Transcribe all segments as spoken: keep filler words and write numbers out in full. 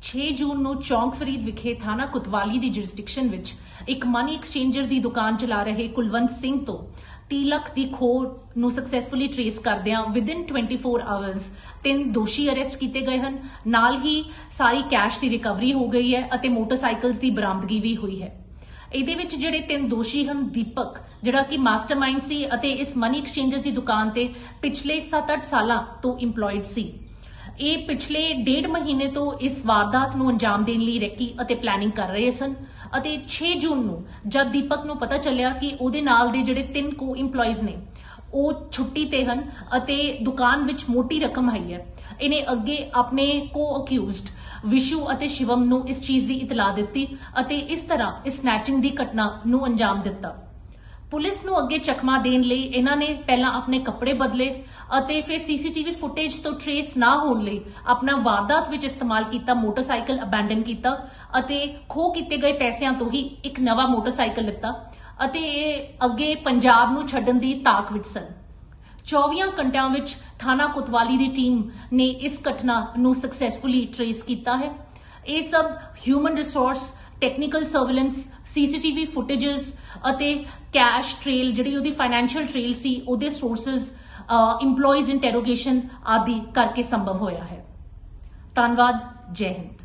ਛੇ ਜੂਨ ਨੂੰ ਚੌਂਕ ਫਰੀਦ ਵਿਖੇ ਥਾਣਾ ਕੁਤਵਾਲੀ ਦੀ ਜੁਰਿਸਡਿਕਸ਼ਨ ਵਿੱਚ ਇੱਕ ਮਨੀ ਐਕਸਚੇਂਜਰ ਦੀ ਦੁਕਾਨ ਚਲਾ ਰਹੇ ਕੁਲਵੰਤ ਸਿੰਘ ਤੋਂ ਤੀਹ ਲੱਖ ਦੀ ਖੋਹ ਨੂੰ ਸਕਸੈਸਫੁਲੀ ਟ੍ਰੇਸ ਕਰਦਿਆਂ ਵਿਦਿਨ ਚੌਵੀ ਆਵਰਸ ਤਿੰਨ ਦੋਸ਼ੀ ਅਰੈਸਟ ਕੀਤੇ ਗਏ ਹਨ। ਨਾਲ ਹੀ ਸਾਰੀ ਕੈਸ਼ ਦੀ ਰਿਕਵਰੀ ਹੋ ਗਈ ਹੈ ਅਤੇ ਮੋਟਰਸਾਈਕਲਸ ਦੀ ਬਰਾਮਦਗੀ ਵੀ ਹੋਈ ਹੈ। ਇਹਦੇ ਵਿੱਚ ਜਿਹੜੇ ਤਿੰਨ ਦੋਸ਼ੀ ਹਨ, ਦੀਪਕ ਜਿਹੜਾ ਕਿ ਮਾਸਟਰਮਾਈਂਡ ਸੀ ਅਤੇ ਇਸ ਮਨੀ ਐਕਸਚੇਂਜਰ ਦੀ ਦੁਕਾਨ ਤੇ ਪਿਛਲੇ ਸੱਤ ਅੱਠ ਸਾਲਾਂ ਤੋਂ ਇੰਪਲੋਇਡ ਸੀ। ਇਹ ਪਿਛਲੇ ਡੇਢ ਮਹੀਨੇ ਤੋਂ ਇਸ ਵਾਰਦਾਤ ਨੂੰ ਅੰਜਾਮ ਦੇਣ ਲਈ ਰੈਕੀ ਅਤੇ ਪਲੈਨਿੰਗ ਕਰ ਰਹੇ ਸਨ ਅਤੇ ਛੇ ਜੂਨ ਨੂੰ ਜਦ ਦੀਪਕ ਨੂੰ ਪਤਾ ਚੱਲਿਆ ਕਿ ਉਹਦੇ ਨਾਲ ਦੇ ਜਿਹੜੇ ਤਿੰਨ ਕੋ ਇੰਪਲੋਈਜ਼ ਨੇ ਉਹ ਛੁੱਟੀ ਤੇ ਹਨ ਅਤੇ ਦੁਕਾਨ ਵਿੱਚ ਮੋਟੀ ਰਕਮ ਆਈ ਹੈ, ਇਹਨੇ ਅੱਗੇ ਆਪਣੇ ਕੋ ਅਕਿਊਜ਼ਡ ਵਿਸ਼ੂ ਅਤੇ ਸ਼ਿਵਮ ਨੂੰ ਇਸ ਚੀਜ਼ ਦੀ ਇਤਲਾਹ ਦਿੱਤੀ ਅਤੇ ਇਸ ਤਰ੍ਹਾਂ ਇਸ ਸਨੈਚਿੰਗ ਦੀ ਘਟਨਾ ਨੂੰ ਅੰਜਾਮ ਦਿੱਤਾ। ਪੁਲਿਸ ਨੂੰ ਅੱਗੇ ਚਕਮਾ ਦੇਣ ਲਈ ਇਹਨਾਂ ਨੇ ਪਹਿਲਾਂ ਆਪਣੇ ਕੱਪੜੇ ਬਦਲੇ ਅਤੇ ਫਿਰ ਸੀਸੀਟੀਵੀ ਫੁਟੇਜ ਤੋਂ ਟ੍ਰੇਸ ਨਾ ਹੋਣ ਲਈ ਆਪਣਾ ਵਾਰਦਾਤ ਵਿੱਚ ਇਸਤੇਮਾਲ ਕੀਤਾ ਮੋਟਰਸਾਈਕਲ ਅਬੈਂਡਨ ਕੀਤਾ ਅਤੇ ਖੋਹ ਕੀਤੇ ਗਏ ਪੈਸਿਆਂ ਤੋਂ ਹੀ ਇੱਕ ਨਵਾਂ ਮੋਟਰਸਾਈਕਲ ਲਿੱਤਾ ਅਤੇ ਇਹ ਅੱਗੇ ਪੰਜਾਬ ਨੂੰ ਛੱਡਣ ਦੀ ਤਾਕ ਵਿੱਚ ਸਨ। ਚੌਵੀਆਂ ਘੰਟਿਆਂ ਵਿੱਚ ਥਾਣਾ ਕੁਤਵਾਲੀ ਦੀ ਟੀਮ ਨੇ ਇਸ ਘਟਨਾ ਨੂੰ ਸਕਸੈਸਫੁਲੀ ਟ੍ਰੇਸ ਕੀਤਾ ਹੈ। ਇਹ ਸਭ human resource, technical surveillance, CCTV footages ਅਤੇ ਕੈਸ਼ ਟ੍ਰੇਲ ਜਿਹੜੀ ਉਹਦੀ ਫਾਈਨੈਂਸ਼ੀਅਲ ਟ੍ਰੇਲ ਸੀ ਉਹਦੇ ਸੋਰਸਸ, ਇੰਪਲੋਈਜ਼ ਇੰਟਰੋਗੇਸ਼ਨ ਆਦਿ ਕਰਕੇ ਸੰਭਵ ਹੋਇਆ ਹੈ। ਧੰਨਵਾਦ। ਜੈ ਹਿੰਦ।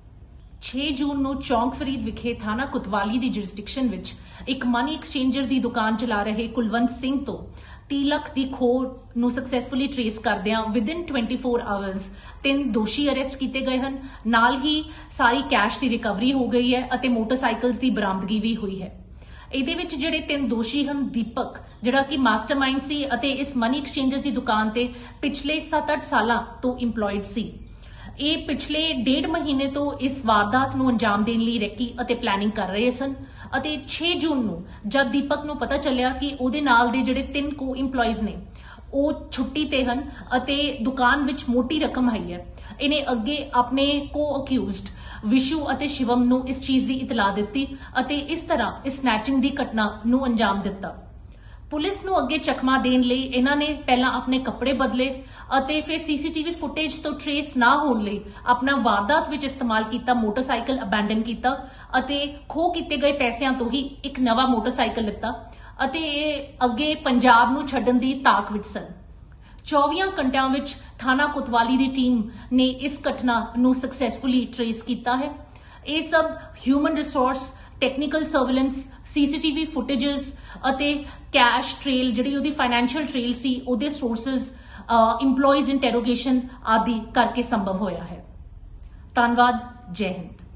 ਛੇ ਜੂਨ ਨੂੰ ਚੌਂਕ ਫਰੀਦ ਵਿਖੇ ਥਾਣਾ ਕੁਤਵਾਲੀ ਦੀ ਜੁਰਿਸਡਿਕਸ਼ਨ ਵਿੱਚ ਇੱਕ ਮਨੀ ਐਕਸਚੇਂਜਰ ਦੀ ਦੁਕਾਨ ਚਲਾ ਰਹੇ ਕੁਲਵੰਤ ਸਿੰਘ ਤੋਂ ਤੀਹ ਲੱਖ ਦੀ ਖੋਹ ਨੂੰ ਸਕਸੈਸਫੁਲੀ ਟ੍ਰੇਸ ਕਰਦਿਆਂ ਵਿਦਿਨ ਚੌਵੀ ਆਵਰਸ ਤਿੰਨ ਦੋਸ਼ੀ ਅਰੈਸਟ ਕੀਤੇ ਗਏ ਹਨ। ਨਾਲ ਹੀ ਸਾਰੀ ਕੈਸ਼ ਦੀ ਰਿਕਵਰੀ ਹੋ ਗਈ ਹੈ ਅਤੇ ਮੋਟਰਸਾਈਕਲਸ ਦੀ ਬਰਾਮਦਗੀ ਵੀ ਹੋਈ ਹੈ। ਇਹਦੇ ਵਿੱਚ ਜਿਹੜੇ ਤਿੰਨ ਦੋਸ਼ੀ ਹਨ, ਦੀਪਕ ਜਿਹੜਾ ਕਿ ਮਾਸਟਰਮਾਈਂਡ ਸੀ ਅਤੇ ਇਸ ਮਨੀ ਐਕਸਚੇਂਜਰ ਦੀ ਦੁਕਾਨ ਤੇ ਪਿਛਲੇ ਸੱਤ ਅੱਠ ਸਾਲਾਂ ਤੋਂ ਇੰਪਲੋਇਡ ਸੀ। ਇਹ ਪਿਛਲੇ ਡੇਢ ਮਹੀਨੇ ਤੋਂ ਇਸ ਵਾਰਦਾਤ ਨੂੰ ਅੰਜਾਮ ਦੇਣ ਲਈ ਰੈਕੀ ਅਤੇ ਪਲੈਨਿੰਗ ਕਰ ਰਹੇ ਸਨ ਅਤੇ ਛੇ ਜੂਨ ਨੂੰ ਜਦ ਦੀਪਕ ਨੂੰ ਪਤਾ ਚੱਲਿਆ ਕਿ ਉਹਦੇ ਨਾਲ ਦੇ ਜਿਹੜੇ ਤਿੰਨ ਕੋ ਇੰਪਲੋਈਜ਼ ਨੇ ਉਹ ਛੁੱਟੀ ਤੇ ਹਨ ਅਤੇ ਦੁਕਾਨ ਵਿੱਚ ਮੋਟੀ ਰਕਮ ਆਈ ਹੈ, ਇਹਨੇ ਅੱਗੇ ਆਪਣੇ ਕੋ ਅਕਿਊਜ਼ਡ ਵਿਸ਼ੂ ਅਤੇ ਸ਼ਿਵਮ ਨੂੰ ਇਸ ਚੀਜ਼ ਦੀ ਇਤਲਾਹ ਦਿੱਤੀ ਅਤੇ ਇਸ ਤਰ੍ਹਾਂ ਇਸ ਸਨੈਚਿੰਗ ਦੀ ਘਟਨਾ ਨੂੰ ਅੰਜਾਮ ਦਿੱਤਾ। ਪੁਲਿਸ ਨੂੰ ਅੱਗੇ ਚਕਮਾ ਦੇਣ ਲਈ ਇਹਨਾਂ ਨੇ ਪਹਿਲਾਂ ਆਪਣੇ ਕੱਪੜੇ ਬਦਲੇ ਅਤੇ ਫਿਰ ਸੀਸੀਟੀਵੀ ਫੁਟੇਜ ਤੋਂ ਟ੍ਰੇਸ ਨਾ ਹੋਣ ਲਈ ਆਪਣਾ ਵਾਰਦਾਤ ਵਿੱਚ ਇਸਤੇਮਾਲ ਕੀਤਾ ਮੋਟਰਸਾਈਕਲ ਅਬੈਂਡਨ ਕੀਤਾ ਅਤੇ ਖੋਹ ਕੀਤੇ ਗਏ ਪੈਸਿਆਂ ਤੋਂ ਹੀ ਇੱਕ ਨਵਾਂ ਮੋਟਰਸਾਈਕਲ ਲਿੱਤਾ ਅਤੇ ਇਹ ਅੱਗੇ ਪੰਜਾਬ ਨੂੰ ਛੱਡਣ ਦੀ ਤਾਕ ਵਿੱਚ ਸਨ। ਚੌਵੀਆਂ ਘੰਟਿਆਂ ਵਿੱਚ ਥਾਣਾ ਕੁਤਵਾਲੀ ਦੀ ਟੀਮ ਨੇ ਇਸ ਘਟਨਾ ਨੂੰ ਸਕਸੈਸਫੁਲੀ ਟ੍ਰੇਸ ਕੀਤਾ ਹੈ। ਇਹ ਸਭ human resource, technical surveillance, CCTV footages ਅਤੇ ਕੈਸ਼ ਟ੍ਰੇਲ ਜਿਹੜੀ ਉਹਦੀ ਫਾਈਨੈਂਸ਼ੀਅਲ ਟ੍ਰੇਲ ਸੀ ਉਹਦੇ ਸੋਰਸਸ, ਇੰਪਲੋਈਜ਼ ਇੰਟਰੋਗੇਸ਼ਨ ਆਦਿ ਕਰਕੇ ਸੰਭਵ ਹੋਇਆ ਹੈ। ਧੰਨਵਾਦ। ਜੈ ਹਿੰਦ।